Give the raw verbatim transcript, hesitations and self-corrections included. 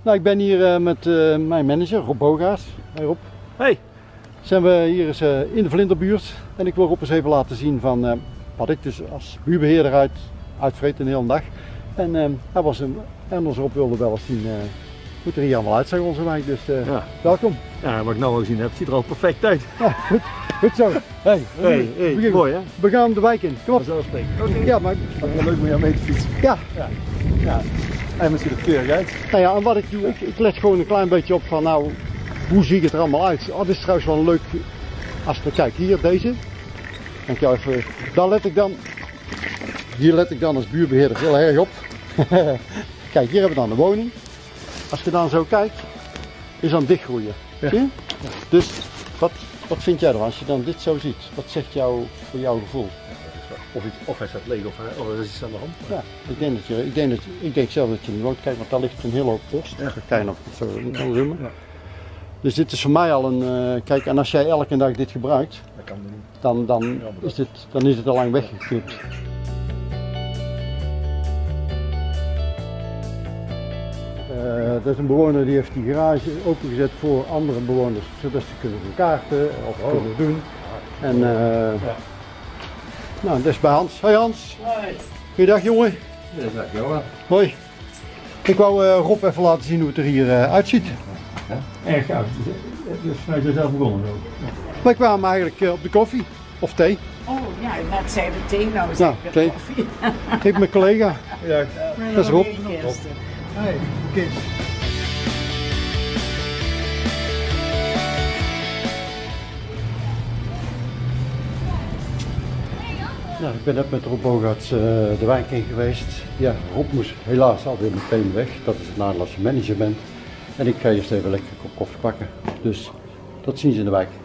Nou, ik ben hier uh, met uh, mijn manager, Rob Bogaerts. Hey Rob. Hey. Zijn we hier eens uh, in de Vlinderbuurt en ik wil Rob eens even laten zien van uh, wat ik dus als buurbeheerder uit, uitvreet een hele dag. En uh, hij was een, en ons Rob wilde wel eens zien uh, hoe het er hier allemaal uitzag onze wijk, dus uh, ja. Welkom. Ja, wat ik nou al gezien heb, ziet er al perfect uit. Ja, goed, goed zo. Hey, hey, hey, begin, mooi hè? We gaan de wijk in, kom op. Okay. Ja, maar het is wel leuk om jou mee te fietsen. Ja. Ja. Ja. En misschien er keurig uit. Nou ja, en wat ik doe, ik, ik let gewoon een klein beetje op van nou, hoe ziet het er allemaal uit. Oh, dit is trouwens wel een leuk, als we kijken hier, deze. Denk je even, daar let ik dan, hier let ik dan als buurbeheerder heel erg op. Kijk, hier hebben we dan de woning. Als je dan zo kijkt, is dan dichtgroeien. Ja. Zie je? Ja. Dus wat, wat vind jij er als je dan dit zo ziet? Wat zegt jou voor jouw gevoel? Of, iets, of hij staat leeg of, of er is iets aan de hand. Ja, ik denk, dat je, ik, denk dat, ik denk zelf dat je niet woont. Kijk, want daar ligt een hele hoop post. Ja. Kijk of ik het zo kan zoomen. Ja. Dus dit is voor mij al een, uh, kijk, en als jij elke dag dit gebruikt, dat kan niet. Dan, dan, is dit, dan is het al lang weggeknipt. Uh, dat is een bewoner die heeft die garage opengezet voor andere bewoners, zodat ze kunnen doen kaarten of oh. kunnen doen. En, uh, ja. Nou, dat is bij Hans. Hoi Hans. Hoi. Goeiedag jongen. Goeiedag Johan. Hoi. Ik wou uh, Rob even laten zien hoe het er hier uh, uitziet. Ja, erg oud. Dus hij is er zelf begonnen ook. Ja. Wij kwamen eigenlijk uh, op de koffie of thee. Oh ja, net zei de thee, nou zeg ik de koffie. Ik mijn collega. Ja, dat is Rob. Hey, kind. Nou, ik ben net met Rob Bogaerts uh, de wijk in geweest. Ja, Rob moest helaas alweer meteen weg. Dat is het nadeel als je manager bent. En ik ga eerst even lekker een kop koffie pakken. Dus tot ziens in de wijk.